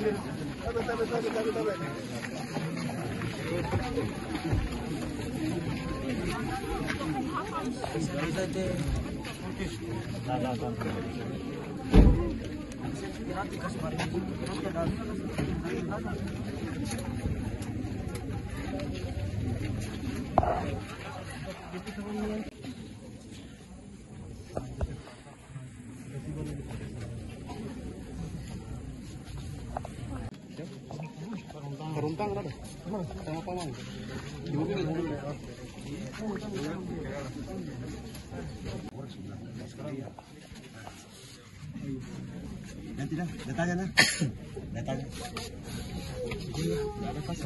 Peruntang ada? Sama apa mau? Nanti dah, datanya nah. Datanya. Ada pasal.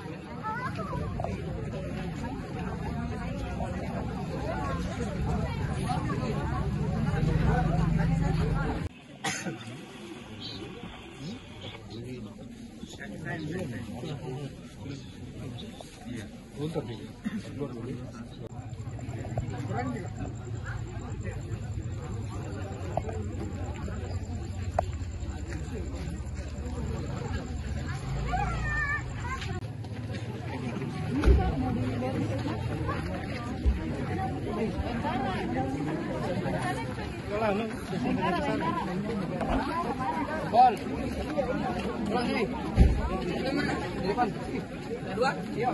Bol. Pulang sini. Di depan. Dua. Iya.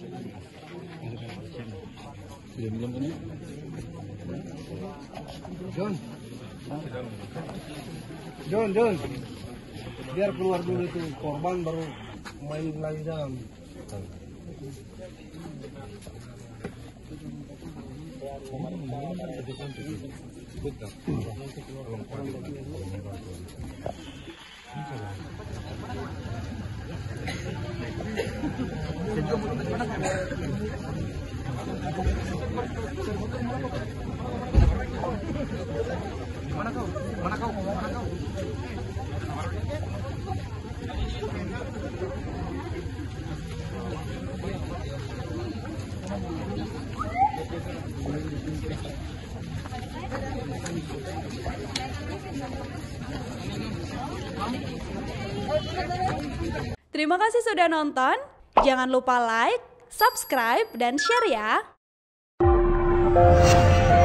John. Biar keluar dulu itu korban baru main lagi dalam. Mana kau? Terima kasih sudah nonton. Jangan lupa like, subscribe, dan share ya.